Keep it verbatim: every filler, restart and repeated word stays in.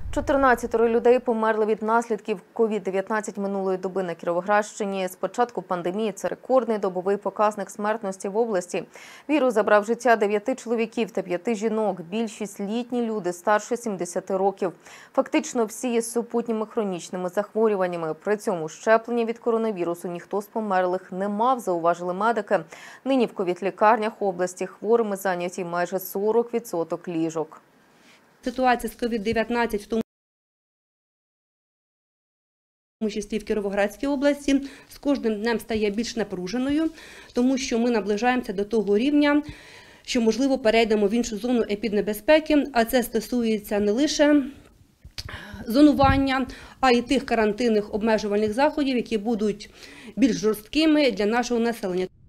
чотирнадцятеро людей померли від наслідків ковід дев'ятнадцять минулої доби на Кіровоградщині. З початку пандемії це рекордний добовий показник смертності в області. Вірус забрав життя дев'яти чоловіків та п'яти жінок. Більшість – літні люди, старше сімдесяти років. Фактично всі є з супутніми хронічними захворюваннями. При цьому щеплення від коронавірусу ніхто з померлих не мав, зауважили медики. Нині в ковід-лікарнях області хворими зайняті майже сорок відсотків ліжок. Ситуація з ковід дев'ятнадцять, в тому числі в Кіровоградській області, з кожним днем стає більш напруженою, тому що ми наближаємося до того рівня, що, можливо, перейдемо в іншу зону епіднебезпеки, а це стосується не лише зонування, а й тих карантинних обмежувальних заходів, які будуть більш жорсткими для нашого населення.